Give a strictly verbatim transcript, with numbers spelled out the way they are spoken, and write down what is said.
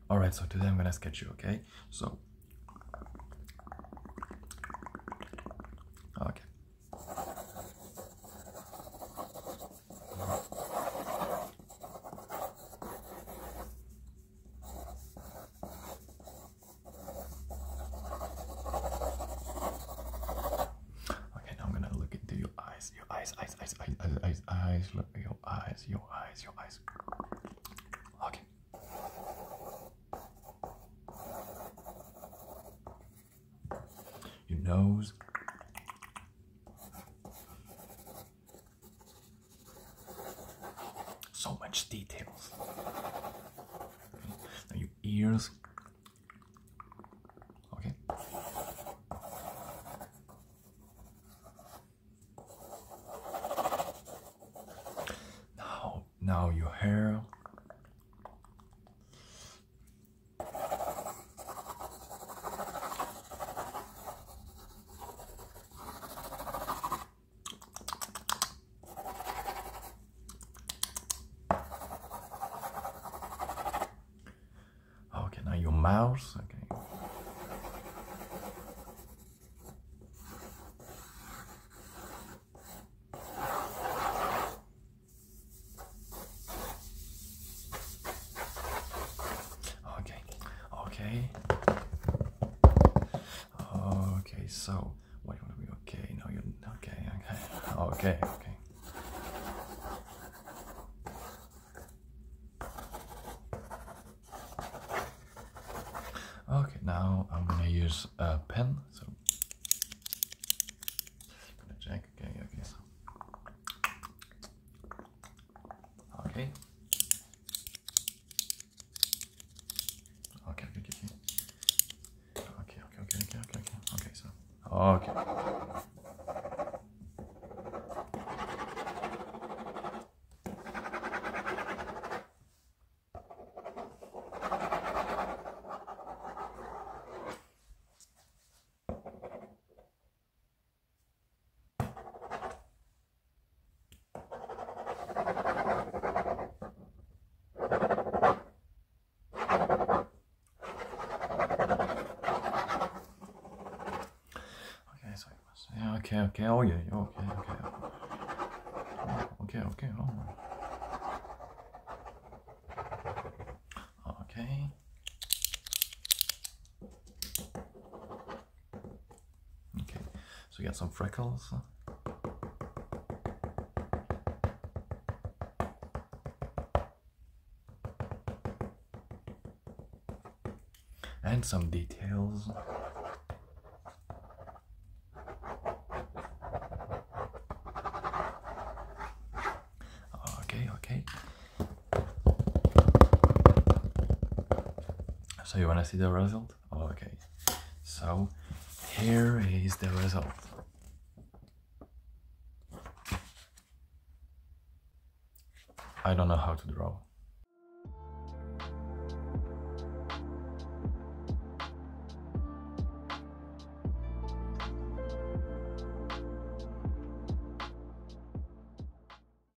Alright, so today I'm gonna sketch you, okay? So, okay. Okay, now I'm gonna look into your eyes, your eyes, eyes, eyes, eyes, eyes, eyes, eyes, look at your eyes, your eyes, your eyes. Okay. Your nose. So much details. Okay. Now your ears. Okay. Now, now your hair. Okay, now your mouth. Okay. Okay. Okay. Okay. So, wait, wait, wait. Okay. Now you're okay. Okay. Okay. Okay. Okay, now I'm gonna use a pen. So, gonna check. Okay, okay. So, okay. Okay, okay, okay. Okay, okay, okay, okay, okay, okay. Okay, so, okay. Okay, okay, oh yeah, okay, okay. Okay, okay, oh. Okay. Okay, so you got some freckles. And some details. Okay, okay. So you wanna see the result? Okay. So here is the result. I don't know how to draw.